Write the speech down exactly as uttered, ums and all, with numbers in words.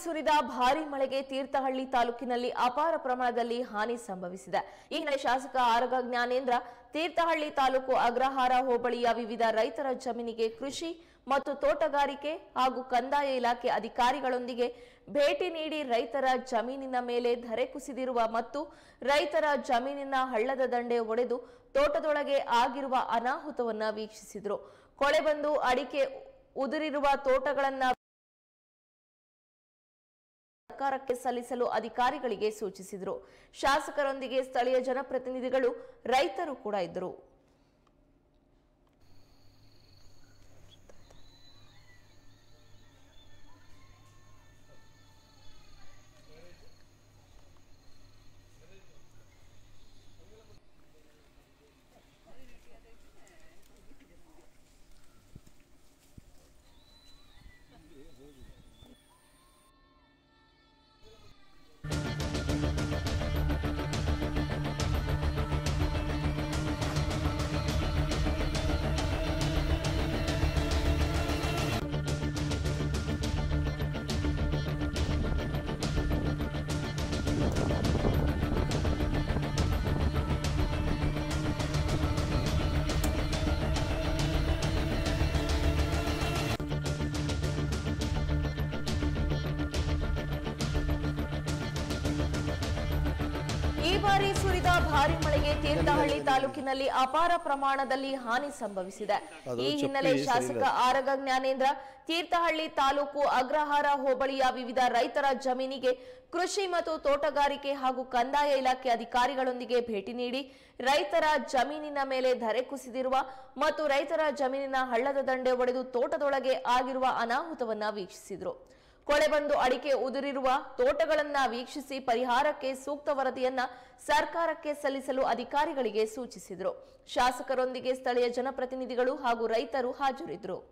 ಸುರಿದ ಭಾರಿ ಮಳೆಗೆ ತೀರ್ಥಹಳ್ಳಿ ತಾಲೂಕಿನಲ್ಲಿ ಅಪಾರ ಪ್ರಮಾಣದಲ್ಲಿ ಹಾನಿ ಸಂಭವಿಸಿದೆ. ಈ ಹಿನ್ನೆಲೆ ಶಾಸಕ ಆರಗ ಜ್ಞಾನೇಂದ್ರ ತೀರ್ಥಹಳ್ಳಿ ತಾಲೂಕು ಅಗ್ರಹಾರ ಹೋಬಳಿಯ ವಿವಿಧ ರೈತರ ಜಮೀನಿಗೆ ಕೃಷಿ ಮತ್ತು ತೋಟಗಾರಿಕೆ ಹಾಗೂ ಕಂದಾಯ ಇಲಾಖೆ ಅಧಿಕಾರಿಗಳೊಂದಿಗೆ ಭೇಟಿ ನೀಡಿ ರೈತರ ಜಮೀನಿನ ಮೇಲೆ ಧರೆ ಕುಸಿದಿರುವ ಮತ್ತು ರೈತರ ಜಮೀನಿನ ಹಳ್ಳದ ದಂಡೆ ಒಡೆದು ತೋಟದೊಳಗೆ ಆಗಿರುವ ಅನಾಹುತವನ್ನು ವೀಕ್ಷಿಸಿದರು. ಕೊಳೆ ಬಂದು ಅಡಿಕೆ ಉದುರಿರುವ ತೋಟಗಳನ್ನು ಸರ್ಕಾರಕ್ಕೆ ಸಲ್ಲಿಸಲು ಅಧಿಕಾರಿಗಳಿಗೆ ಸೂಚಿಸಿದರು. ಶಾಸಕರೊಂದಿಗೆ ಸ್ಥಳೀಯ ಜನಪ್ರತಿನಿಧಿಗಳು, ರೈತರು ಕೂಡ ಇದ್ದರು. ಈ ಬಾರಿ ಸುರಿದ ಭಾರಿ ಮಳೆಗೆ ತೀರ್ಥಹಳ್ಳಿ ತಾಲೂಕಿನಲ್ಲಿ ಅಪಾರ ಪ್ರಮಾಣದಲ್ಲಿ ಹಾನಿ ಸಂಭವಿಸಿದೆ. ಈ ಹಿನ್ನೆಲೆ ಶಾಸಕ ಆರಗ ಜ್ಞಾನೇಂದ್ರ ತೀರ್ಥಹಳ್ಳಿ ತಾಲೂಕು ಅಗ್ರಹಾರ ಹೋಬಳಿಯ ವಿವಿಧ ರೈತರ ಜಮೀನಿಗೆ ಕೃಷಿ ಮತ್ತು ತೋಟಗಾರಿಕೆ ಹಾಗೂ ಕಂದಾಯ ಇಲಾಖೆ ಅಧಿಕಾರಿಗಳೊಂದಿಗೆ ಭೇಟಿ ನೀಡಿ ರೈತರ ಜಮೀನಿನ ಮೇಲೆ ಧರೆ ಕುಸಿದಿರುವ ಮತ್ತು ರೈತರ ಜಮೀನಿನ ಹಳ್ಳದ ದಂಡೆ ಒಡೆದು ತೋಟದೊಳಗೆ ಆಗಿರುವ ಅನಾಹುತವನ್ನ ವೀಕ್ಷಿಸಿದರು. ಕೊಳೆ ಬಂದು ಅಡಿಕೆ ಉದುರಿರುವ ತೋಟಗಳನ್ನ ವೀಕ್ಷಿಸಿ ಪರಿಹಾರಕ್ಕೆ ಸೂಕ್ತ ವರದಿಯನ್ನ ಸರ್ಕಾರಕ್ಕೆ ಸಲ್ಲಿಸಲು ಅಧಿಕಾರಿಗಳಿಗೆ ಸೂಚಿಸಿದರು. ಶಾಸಕರೊಂದಿಗೆ ಸ್ಥಳೀಯ ಜನಪ್ರತಿನಿಧಿಗಳು ಹಾಗೂ ರೈತರು ಹಾಜರಿದ್ದರು.